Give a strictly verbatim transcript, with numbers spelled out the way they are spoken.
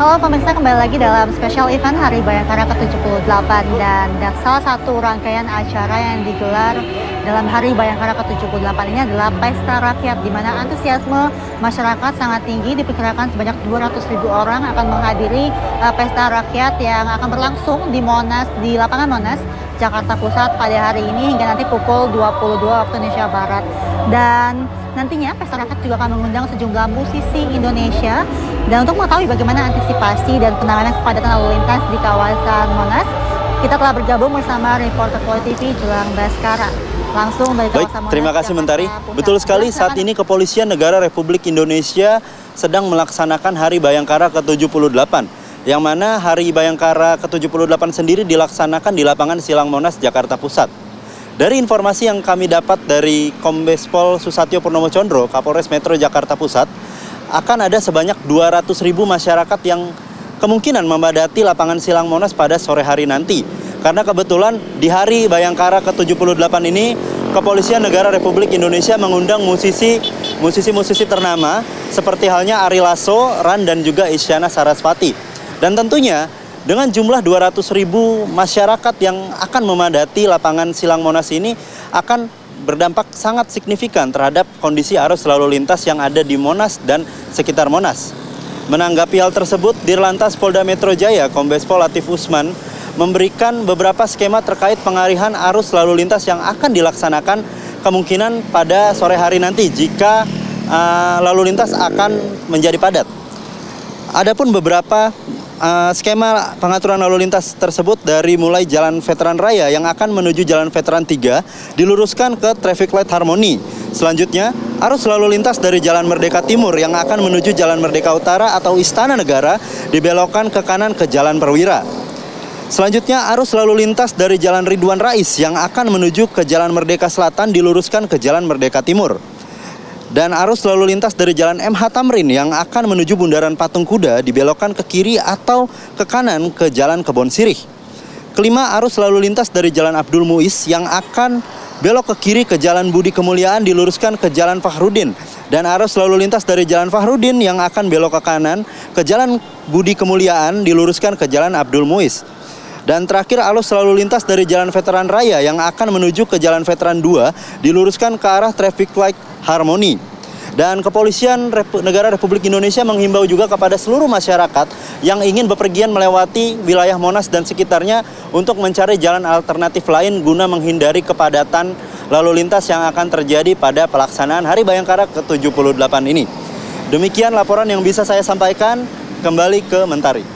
Halo pemirsa, kembali lagi dalam special event Hari Bayangkara ke tujuh puluh delapan dan, dan salah satu rangkaian acara yang digelar dalam Hari Bayangkara ke tujuh puluh delapan ini adalah Pesta Rakyat, di mana antusiasme masyarakat sangat tinggi. Diperkirakan sebanyak dua ratus ribu orang akan menghadiri uh, Pesta Rakyat yang akan berlangsung di Monas, di lapangan Monas, Jakarta Pusat pada hari ini hingga nanti pukul dua puluh dua waktu Indonesia Barat. Dan nantinya Pesta Rakyat juga akan mengundang sejumlah musisi Indonesia. Dan untuk mengetahui bagaimana antisipasi dan penanganan kepadatan lalu lintas di kawasan Monas, kita telah bergabung bersama reporter Poli T V Jelang Baskara. Langsung dari kawasan Baik, Monas, terima kasih Mentari. Betul sekali, saat ini Kepolisian Negara Republik Indonesia sedang melaksanakan Hari Bayangkara ke tujuh puluh delapan. Yang mana Hari Bayangkara ke tujuh puluh delapan sendiri dilaksanakan di lapangan Silang Monas, Jakarta Pusat. Dari informasi yang kami dapat dari Kombes Pol Susatyo Purnomo Condro, Kapolres Metro Jakarta Pusat, akan ada sebanyak dua ratus ribu masyarakat yang kemungkinan memadati lapangan Silang Monas pada sore hari nanti. Karena kebetulan di Hari Bayangkara ke tujuh puluh delapan ini, Kepolisian Negara Republik Indonesia mengundang musisi musisi-musisi ternama seperti halnya Ari Lasso, Ran, dan juga Isyana Sarasvati. Dan tentunya dengan jumlah dua ratus ribu masyarakat yang akan memadati lapangan Silang Monas ini akan berdampak sangat signifikan terhadap kondisi arus lalu lintas yang ada di Monas dan sekitar Monas. Menanggapi hal tersebut, Dirlantas Polda Metro Jaya, Kombes Pol Latif Usman, memberikan beberapa skema terkait pengalihan arus lalu lintas yang akan dilaksanakan kemungkinan pada sore hari nanti jika uh, lalu lintas akan menjadi padat. Adapun beberapa uh, skema pengaturan lalu lintas tersebut dari mulai Jalan Veteran Raya yang akan menuju Jalan Veteran tiga diluruskan ke Traffic Light Harmony. Selanjutnya, arus lalu lintas dari Jalan Merdeka Timur yang akan menuju Jalan Merdeka Utara atau Istana Negara dibelokkan ke kanan ke Jalan Perwira. Selanjutnya, arus lalu lintas dari Jalan Ridwan Rais yang akan menuju ke Jalan Merdeka Selatan diluruskan ke Jalan Merdeka Timur. Dan arus lalu lintas dari Jalan M H Tamrin yang akan menuju Bundaran Patung Kuda dibelokkan ke kiri atau ke kanan ke Jalan Kebon Sirih. Kelima, arus lalu lintas dari Jalan Abdul Muiz yang akan belok ke kiri ke Jalan Budi Kemuliaan diluruskan ke Jalan Fakhrudin. Dan arus lalu lintas dari Jalan Fakhrudin yang akan belok ke kanan ke Jalan Budi Kemuliaan diluruskan ke Jalan Abdul Muiz. Dan terakhir, arus lalu lintas dari Jalan Veteran Raya yang akan menuju ke Jalan Veteran dua diluruskan ke arah Traffic Light Harmony. Dan Kepolisian Rep- Negara Republik Indonesia menghimbau juga kepada seluruh masyarakat yang ingin bepergian melewati wilayah Monas dan sekitarnya untuk mencari jalan alternatif lain guna menghindari kepadatan lalu lintas yang akan terjadi pada pelaksanaan Hari Bayangkara ke tujuh puluh delapan ini. Demikian laporan yang bisa saya sampaikan, kembali ke Mentari.